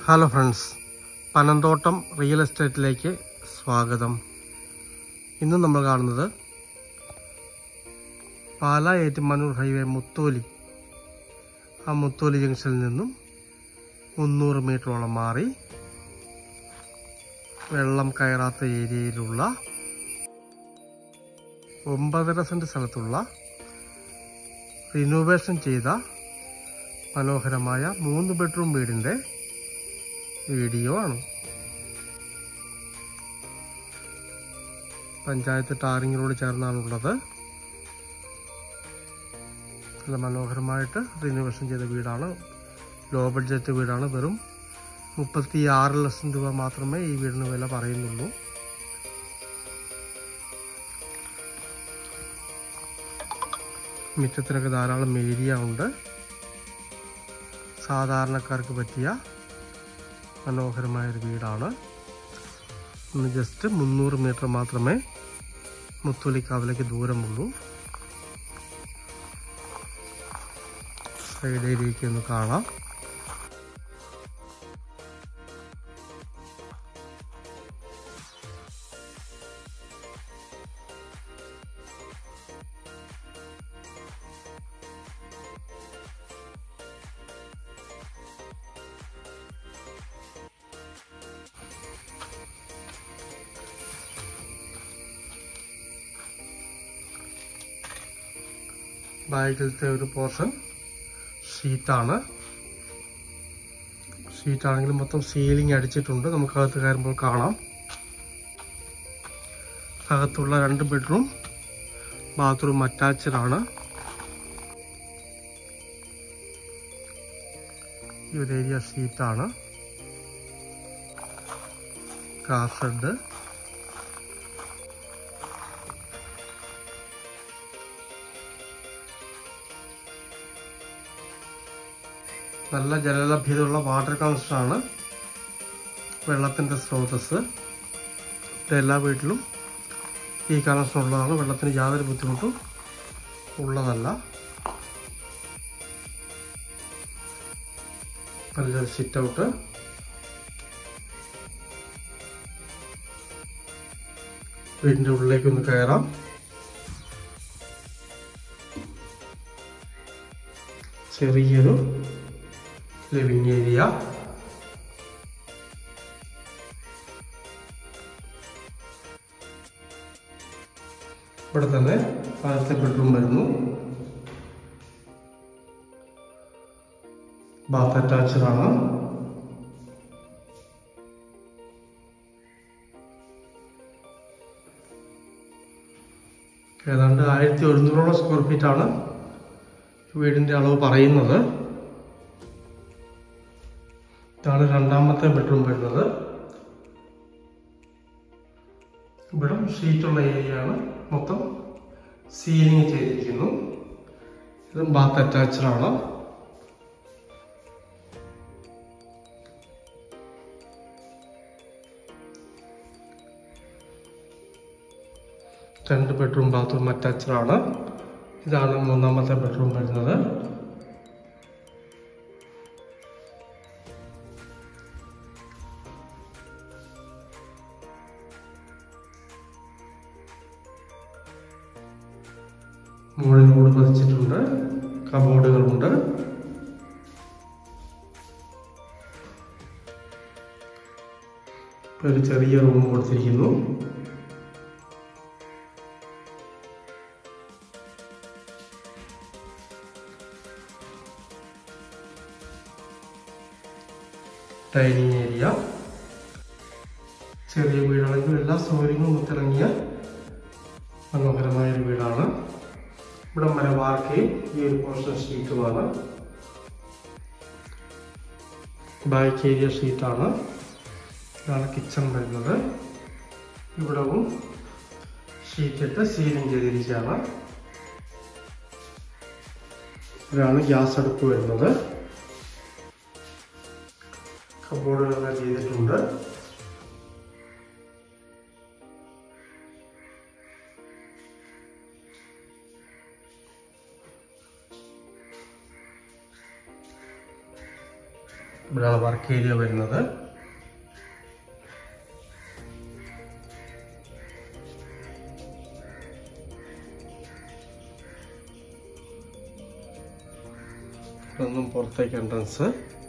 Hello friends, Panamthottam real എസ്റ്റേറ്റിലേക്ക് സ്വാഗതം. ഇന്ന് നമ്മൾ കാണുന്നത് പാലാ ഏറ്റുമാനൂർ ഹൈവേ മുത്തോലി. ആ മുത്തോലി ജംഗ്ഷനിൽ നിന്നും 300 മീറ്ററോളം മാറി വെള്ളം കയറാത്ത ഏരിയയിലുള്ള 9.5 സെന്റ് സ്ഥലത്തുള്ള റിനോവേഷൻ ചെയ്ത മനോഹരമായ 3 ബെഡ്റൂം വീടിൻ്റെ വീഡിയോ ആണ്. പഞ്ചായത്ത് ടാറിങ്ങിനോട് ചേർന്നാണുള്ളത്. നല്ല മനോഹരമായിട്ട് റിനോവേഷൻ ചെയ്ത വീടാണ്. ലോ ബഡ്ജറ്റ് വീടാണ്. വെറും 36 ലക്ഷം രൂപ മാത്രമേ ഈ വീടിന് വില പറയുന്നുള്ളൂ. മുറ്റത്തിനൊക്കെ ധാരാളം ഏരിയ ഉണ്ട്. സാധാരണക്കാർക്ക് പറ്റിയ മനോഹരമായൊരു വീടാണ്. ഇന്ന് ജസ്റ്റ് 300 മീറ്റർ മാത്രമേ മുത്തോലിക്കാവിലേക്ക് ദൂരമുള്ളൂ. സൈഡ് ഏരിയയ്ക്ക് ഒന്ന് കാണാം. ബാക്കിലത്തെ ഒരു പോർഷൻ ഷീറ്റാണ്. ഷീറ്റാണെങ്കിൽ മൊത്തം സീലിംഗ് അടിച്ചിട്ടുണ്ട്. നമുക്കകത്ത് കയറുമ്പോൾ കാണാം. അകത്തുള്ള 2 ബെഡ്റൂം ബാത്റൂം അറ്റാച്ച്ഡ് ആണ്. ഈ ഒരു ഏരിയ ഷീറ്റാണ്. കാർ ഷെഡ്, നല്ല ജലലഭ്യതയുള്ള വാട്ടർ കണക്ഷനാണ്. വെള്ളത്തിൻ്റെ സ്രോതസ് എല്ലാ വീട്ടിലും ഈ കണക്ഷൻ ഉള്ളതാണ്. വെള്ളത്തിന് യാതൊരു ബുദ്ധിമുട്ടും ഉള്ളതല്ല. നല്ലൊരു സിറ്റ് ഔട്ട്, വീടിൻ്റെ ഉള്ളിലേക്കൊന്ന് കയറാം. ചെറിയൊരു ലിവിംഗ് ഏരിയ. ഇവിടെ തന്നെ ആദ്യത്തെ ബെഡ്റൂം വരുന്നു. ബാത്ത് അറ്റാച്ച്ഡ് ആണ്. ഏതാണ്ട് 1100 സ്ക്വയർ ഫീറ്റ് ആണ് വീടിന്റെ അളവ് പറയുന്നത്. ഇതാണ് രണ്ടാമത്തെ ബെഡ്റൂം വരുന്നത്. ഇവിടെ ഷീറ്റുള്ള ഏരിയ ആണ്. മൊത്തം സീലിംഗ് ചെയ്തിരിക്കുന്നു. ഇത് ബാത്ത് അറ്റാച്ച്ഡ് ആണ്. രണ്ട് ബെഡ്റൂം ബാത്റൂം അറ്റാച്ച്ഡ് ആണ്. ഇതാണ് മൂന്നാമത്തെ ബെഡ്റൂം വരുന്നത്. മുകളിൽ ഓട് പതിച്ചിട്ടുണ്ട്. കബോർഡുകളുണ്ട്. ഒരു ചെറിയ റൂം കൊടുത്തിരിക്കുന്നു. Dining area. ചെറിയ വീടാണെങ്കിൽ എല്ലാ സൗകര്യങ്ങളും ഒത്തിറങ്ങിയ മനോഹരമായൊരു വീടാണ്. ഇവിടെ മരവാർക്കയും ഈ ഒരു പോർഷൻ ഷീറ്റുമാണ്. ബാക്ക് ഏരിയ ഷീറ്റാണ്. ഇതാണ് കിച്ചൺ വരുന്നത്. ഇവിടവും ഷീറ്റിട്ട് സീലിംഗ് ചെയ്തിരിക്കുകയാണ്. ഇവിടെയാണ് ഗ്യാസ് അടുപ്പ് വരുന്നത്. കബോർഡുകളെല്ലാം ചെയ്തിട്ടുണ്ട്. ഇവിടെയാണ് വർക്ക് ഏരിയ വരുന്നത്. ഇതൊന്നും പുറത്തേക്ക് എൻട്രൻസ്.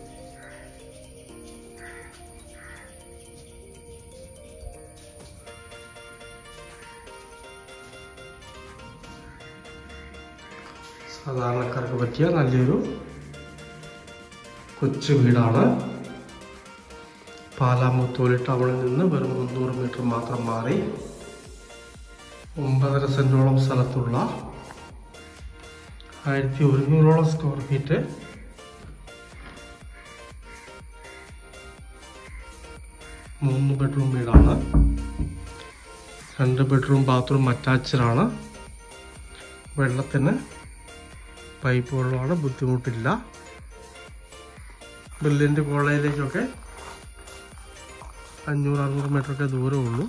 സാധാരണക്കാർക്ക് പറ്റിയ നല്ലൊരു കൊച്ചു വീടാണ്. പാലാമുത്തോലി ടൗണിൽ നിന്ന് വെറും 300 മീറ്റർ മാത്രം മാറി 9.5 സെന്റോളം സ്ഥലത്തുള്ള 1100ഓളം സ്ക്വയർ ഫീറ്റ് മൂന്ന് ബെഡ്റൂം വീടാണ്. 2 ബെഡ്റൂം ബാത്റൂം അറ്റാച്ച്ഡാണ്. വെള്ളത്തിന് പൈപ്പ് വെള്ളമാണ്, ബുദ്ധിമുട്ടില്ല. ബില്ലിൻ്റെ കോളേജിലേക്കൊക്കെ 500-600 മീറ്ററൊക്കെ ദൂരമുള്ളൂ.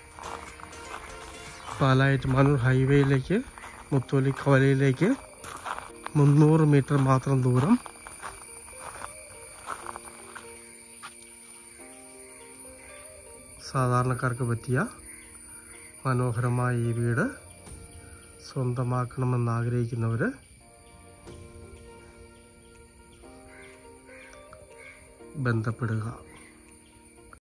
പാലാ-ഏറ്റുമാനൂർ ഹൈവേയിലേക്ക് മുത്തോലി കവലയിലേക്ക് 300 മീറ്റർ മാത്രം ദൂരം. സാധാരണക്കാർക്ക് പറ്റിയ മനോഹരമായ ഈ വീട് സ്വന്തമാക്കണമെന്ന് ആഗ്രഹിക്കുന്നവർ ബന്ധപ്പെടുക.